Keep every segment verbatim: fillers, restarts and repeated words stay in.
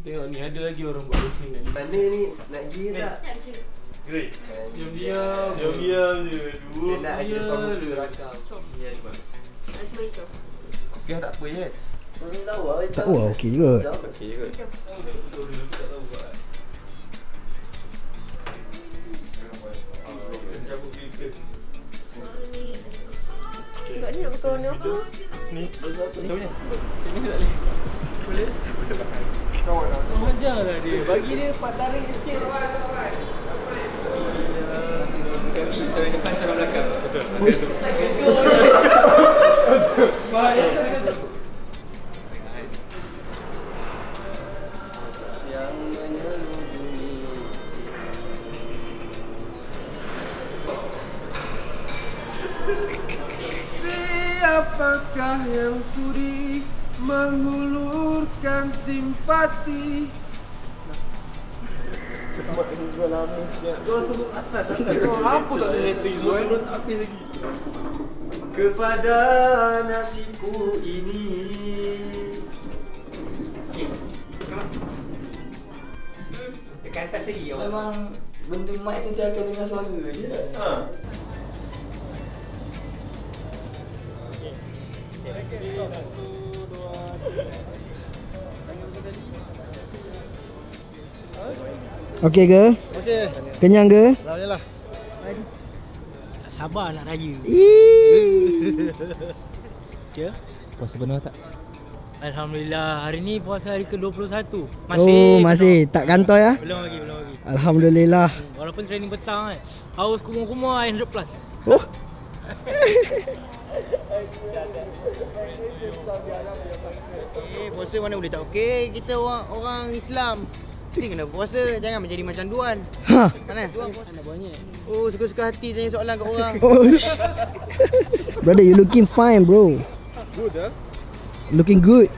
Tengok ni, ada lagi orang buat racing ni. Mana ni? Nak pergi tak? Great. Diam-diam. Diam-diam je. Dua. Dia nak ada komputer rakam. Ni ada mana? Cuba itu. Kopiah tak apa je. Orang tahu lah. Tak wah okey juga. Okey juga. Tak tahu buat. Kat ni nak pakai warna apa? Ni, macam ni. Macam ni tak boleh. Boleh? Kawan lah. Kau ajarlah dia. Bagi dia part tarik sikit. Kami seorang depan, seorang belakang. Betul. Bahaya. Yang menyelubungi. Siapakah yang sudi menghulurkan simpati? Mak ni jual habis ya. Kau turun atas asal kau apa tak ada rating kau turun habis lagi. Kepada nasibku ini. Okey. Tekan atas lagi awak. Memang benda mic tu dia akan dengar suara je. Ha. Okey ke? Okey. Kenyang ke? Alhamdulillah. Tak sabar nak raya. Ya. Puasa penuh tak? Alhamdulillah, hari ni puasa hari ke dua puluh satu. Oh, masih tak kantor ya? Belum lagi, belum lagi. Alhamdulillah. Hmm, walaupun training petang kan. Haus kumur-kumur one hundred plus. Oh. Eh, puasa mana boleh tak okey? Kita orang orang Islam. Kita kena puasa, jangan menjadi macam Duan. Ha. Mana? Anak banyak. Oh, suka-suka hati tanya soalan kat orang. Oh. Brother, you looking fine, bro. Good ah. Looking good.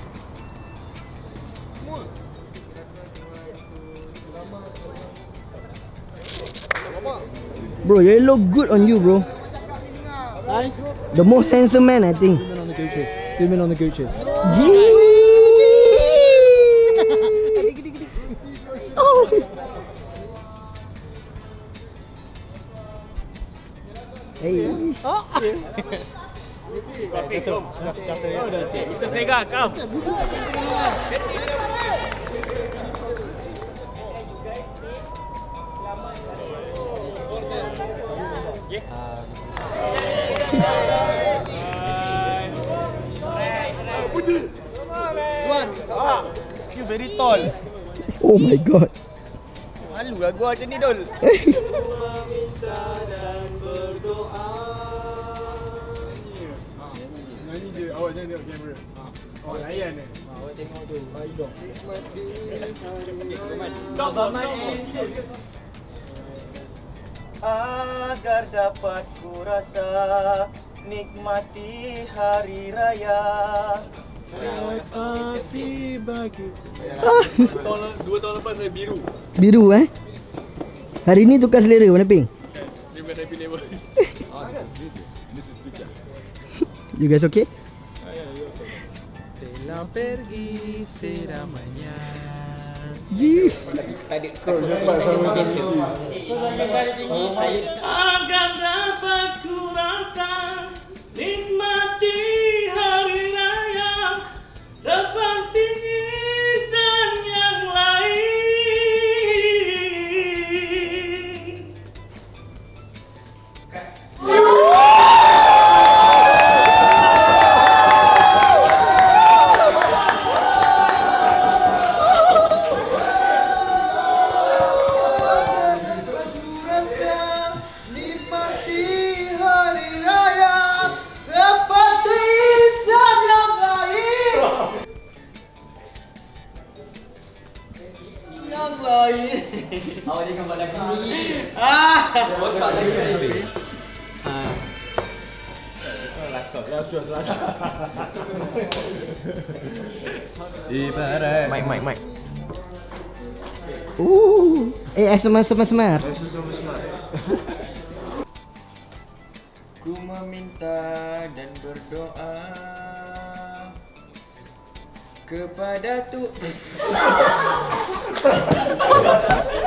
Bro, you look good on you, bro. Nice. The most handsome man, I think. Zoom in on the Gucci. Zoom in on the Gucci. Oh. Hey. Oh. Betul. Bisa sega kau. Duan, ah, you very tall. Oh my god. Malu lah gua macam ni, Dol. Nyanyi je, awak jangan tengok kamera. Awak layan eh. Awak tengok tu, hidung. Kau baman Agar dapat ku rasa nikmati hari raya. Hati bagi. Tahun dua tahun lepas saya biru. Biru eh. Hari ni tukar selera warna pink. Dia bukan happy level. Ah, this is good. This is good. You guys okay? Telah pergi selamanya. Jeez. Tak ada kau nampak sama macam tu. Agar dapat ku rasa nikmati hari raya seperti insan yang lain. Awak jangan buat lagu sendiri. Ah, bosak lagi kan. Ah. Last stop. Last choice, last choice. Ibarat mic mic mic. Ooh. Eh, semar semar semar. Ku meminta dan berdoa kepada tu